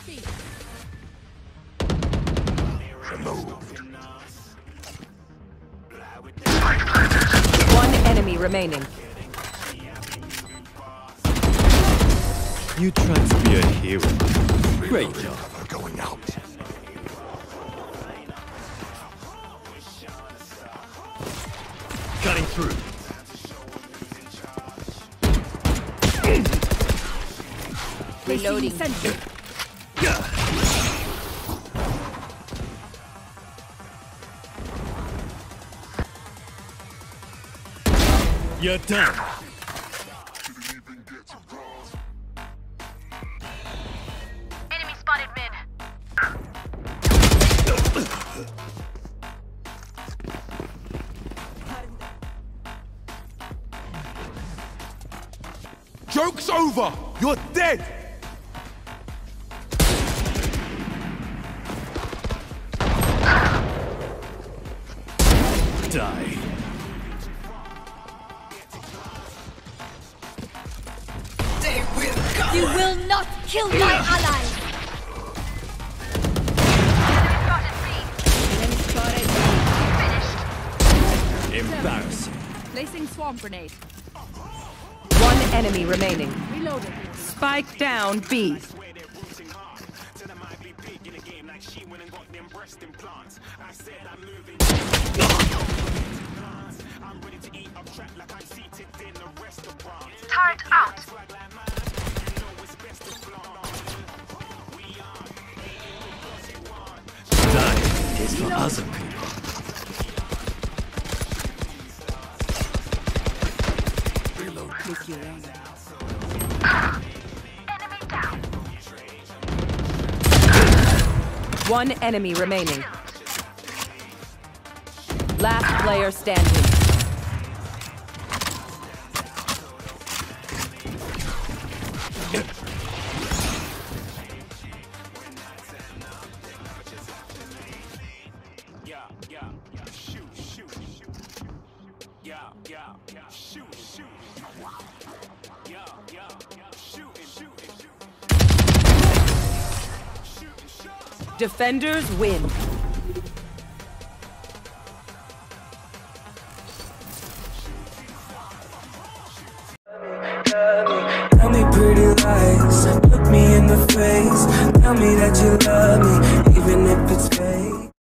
One enemy remaining. You tried to be a hero. Great job. Going out. Cutting through. Reloading. You're done. Enemy spotted mid. Joke's over! You're dead! Die. You will not kill my ally. Enemy spotted B. Embarrassing. Placing swarm grenade. One enemy remaining. Reloaded. Spike down B. Turret out. Die is for other people. Reload. Enemy down. One enemy remaining. Last player standing. Defenders win.